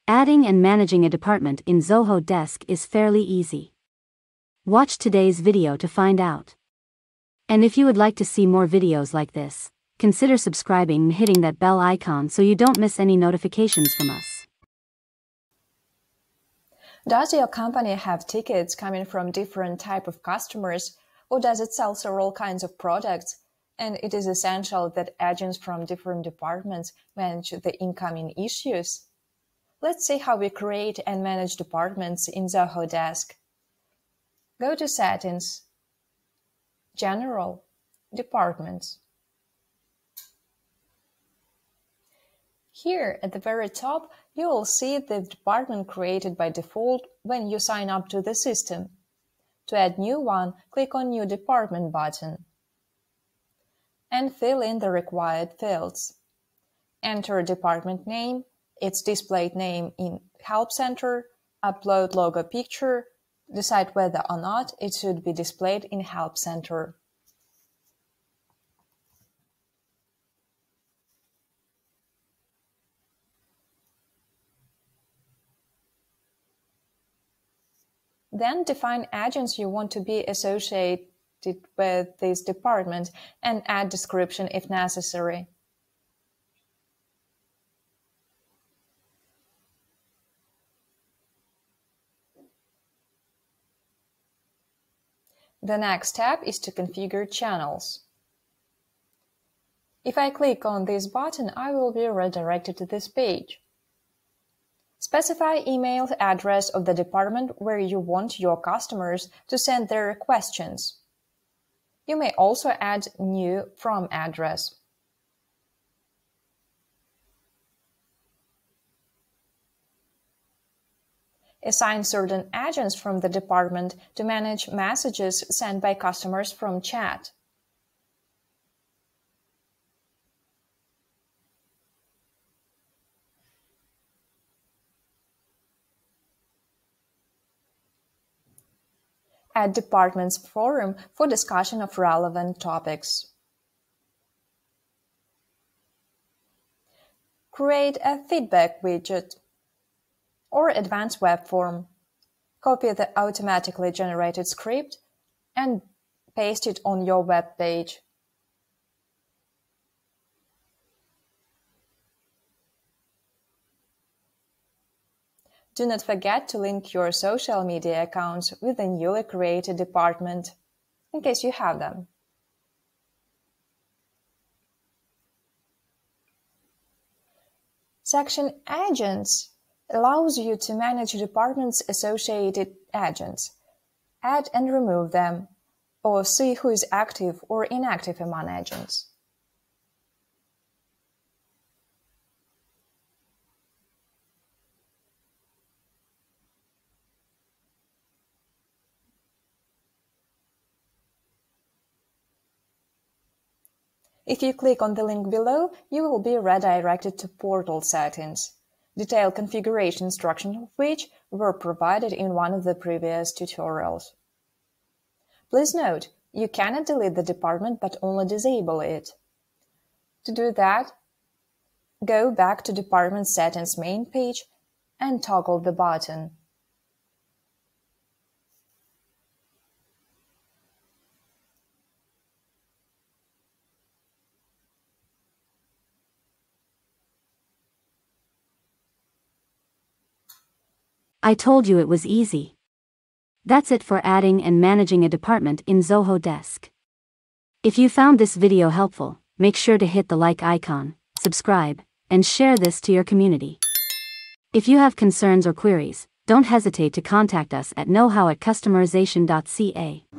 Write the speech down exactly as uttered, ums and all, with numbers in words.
Adding and managing a department in Zoho Desk is fairly easy. Watch today's video to find out. And if you would like to see more videos like this, consider subscribing and hitting that bell icon so you don't miss any notifications from us. Does your company have tickets coming from different type of customers, or does it sell several kinds of products? And it is essential that agents from different departments manage the incoming issues. Let's see how we create and manage departments in Zoho Desk. Go to Settings, General, Departments. Here at the very top, you will see the department created by default when you sign up to the system. To add new one, click on New Department button and fill in the required fields. Enter department name, its displayed name in Help Center, upload logo picture, decide whether or not it should be displayed in Help Center. Then define agents you want to be associated with this department and add description if necessary. The next step is to configure channels. If I click on this button, I will be redirected to this page. Specify email address of the department where you want your customers to send their questions. You may also add new from address. Assign certain agents from the department to manage messages sent by customers from chat. Add department's forum for discussion of relevant topics. Create a feedback widget or advanced web form. Copy the automatically generated script and paste it on your web page. Do not forget to link your social media accounts with the newly created department, in case you have them. Section Agents allows you to manage departments' associated agents, add and remove them, or see who is active or inactive among agents. If you click on the link below, you will be redirected to Portal Settings, detailed configuration instructions of which were provided in one of the previous tutorials. Please note, you cannot delete the department but only disable it. To do that, go back to Department Settings main page and toggle the button. I told you it was easy. That's it for adding and managing a department in Zoho Desk. If you found this video helpful, make sure to hit the like icon, subscribe, and share this to your community. If you have concerns or queries, don't hesitate to contact us at know how at customerization dot c a.